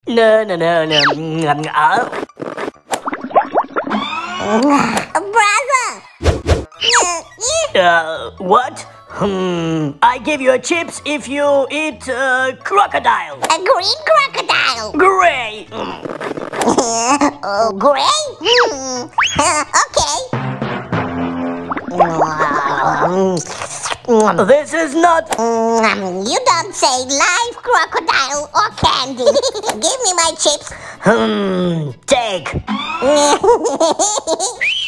No, no, no, no. Brother! What? I give you a chips if you eat crocodile. A green crocodile. Gray. Gray? Okay. This is not... You don't say live crocodile or candy. Give me my chips. Take.